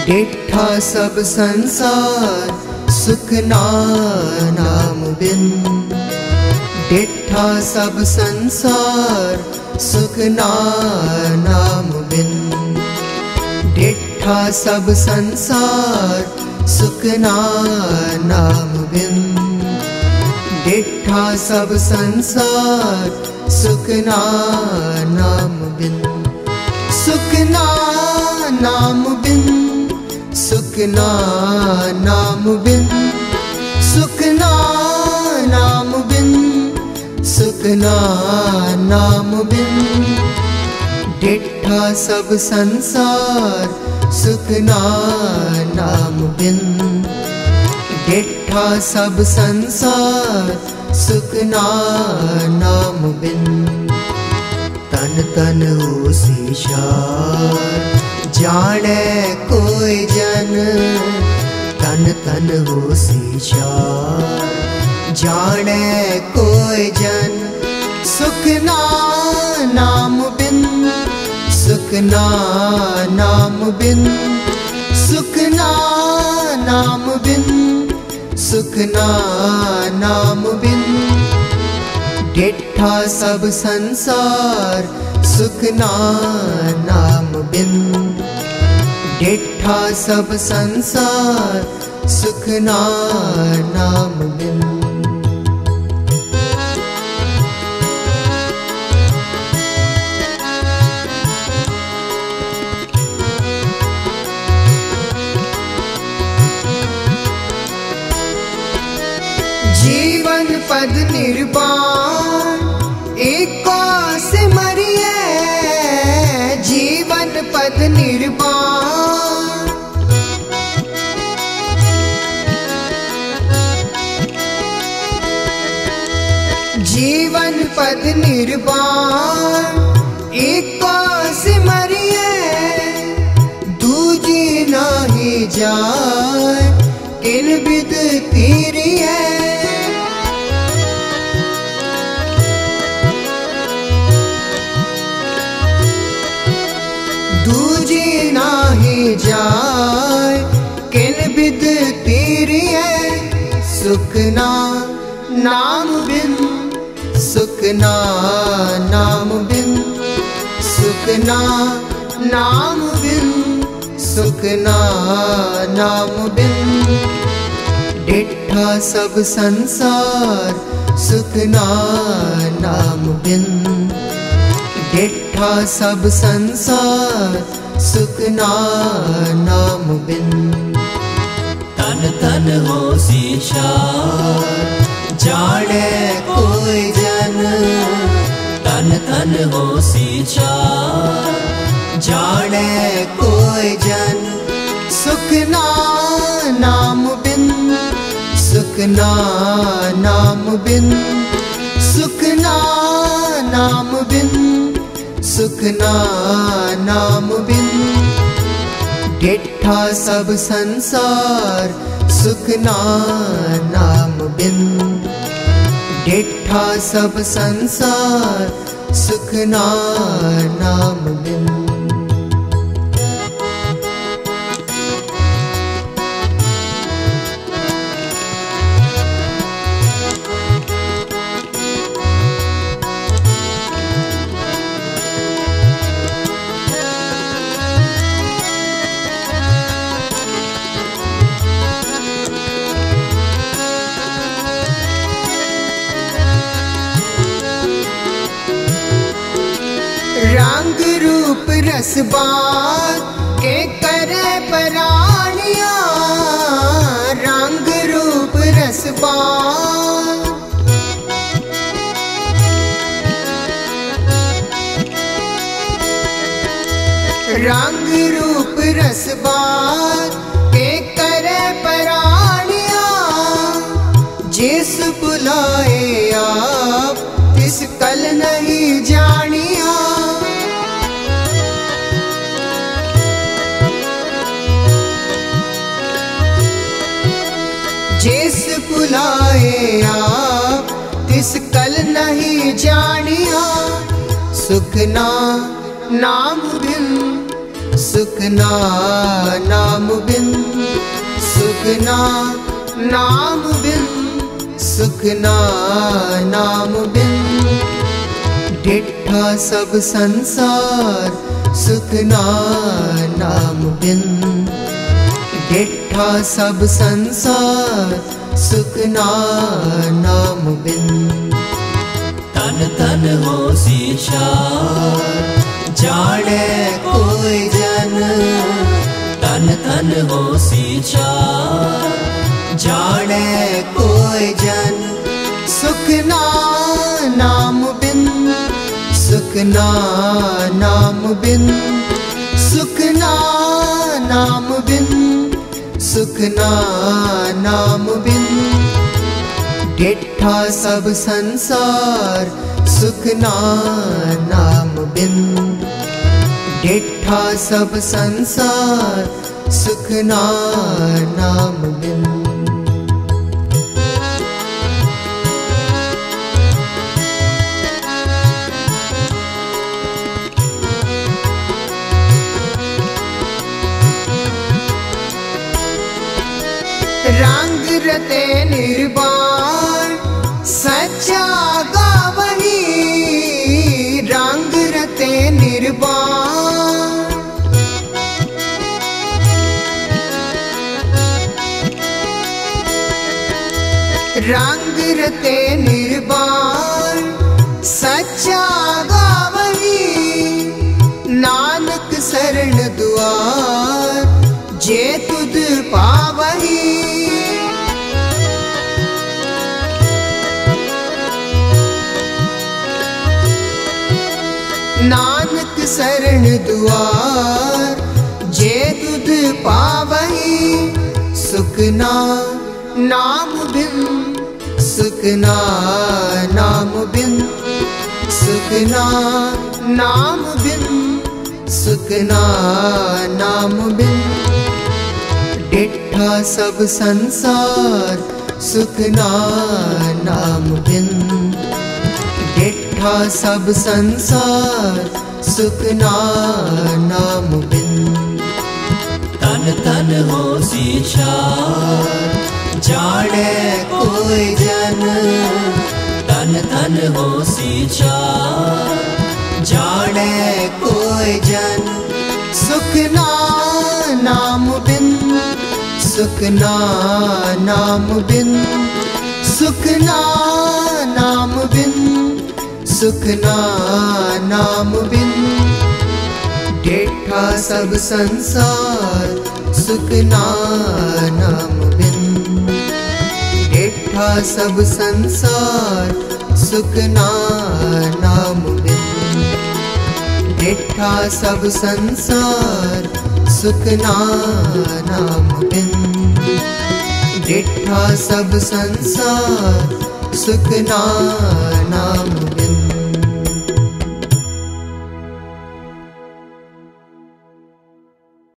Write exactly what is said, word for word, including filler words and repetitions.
डिठा सब संसार सुख नाम बिन। डिठा सब संसार सुख नाम बिन। डिठा सब संसार सुख नाम बिन। डिठा सब संसार सुख नाम बिन। सुख नाम बिन। सुख नाम बिन। सुख नाम बिन। सुख नाम बिन। डिठा सब संसार सुख नाम बिन। डिठा सब संसार सुख नाम बिन। तन तन होसी शार जाने कोई जन। तन तन होसी शार जाने कोई जन। सुख नाम बिन। सुख नाम बिन। सुख नाम बिन। सुख नाम बिन। डिठा सब संसार सुख नाम बिन। डिठा सब संसार सुख नाम बिन। जीवन पद निर्वाण एको सिमरिए। जीवन पद निर्वाण। जीवन पद निर्वाण एको सिमरिए। दूजी नाही जाय किन बिद तीरिए। दूजी नाही जाय किन बिद तीरिए। सुख नाम बिन। सुख नाम बिन। सुख नाम बिन। सुख नाम बिन। डिठा सब संसार सुख नाम बिन। डिठा सब संसार सुख नाम बिन। तन तन होसी शार जाने कोई जन। तन तन होसी शार जाने कोई जन। सुख नाम बिन। सुख नाम बिन। सुख नाम बिन। सुख नाम बिन। डिठा सब संसार सुख नाम बिन। डिठा सब संसार सुख नाम बिन। रंग रूप रस बात के करे परानिया। रंग रूप रस बात। रंग रूप रस बात के करे परानिया। जिस बुलाए आप तिस कल नहीं जानिया। जिस बुलाए आप तिस कल नहीं जानिया। सुख नाम बिन। सुख ना नाम बिन, सुख ना नाम बिन, सुख ना नाम बिन। डिठा सब संसार सुख ना नाम बिन, डिठा सब संसार सुख ना नाम बिन। तन तन होसी चार जाने कोई जन, तन तन होसी चार जाने कोई जन। सुख ना नाम बिन, सुख ना नाम बिन, सुख ना नाम बिन, सुख ना नाम बिन। डिठा सब संसार सुख ना नाम बिन, डिठा सब संसार सुख ना नाम बिन। रंग रते निर्वाण सच्चा गावही, रंग रते निर्वाण। रंग रते निर्वाण सच्चा गावही, नानक शरण दुआर जे तुद पावही। नानक शरण दुआर जे तुद पावही। सुख ना नाम बिन, सुख ना नाम बिन, सुख ना नाम बिन, सुख ना नाम बिन। डिठा सब संसार सुख ना नाम बिन, डिठा सब संसार सुख ना नाम बिन। तन तन होसी चार जाने कोई जन, तन तन होसी चार जाने कोई जन। सुख ना नाम बिन, सुख ना नाम बिन, सुख ना नाम बिन, सुख ना नाम बिन। डिठा सब संसार सुख ना नाम बिन, डिठा सब संसार सुख ना नाम बिन। डिठा सब संसार सुख ना नाम बिन, डिठा सब संसार सुख ना नाम बिन।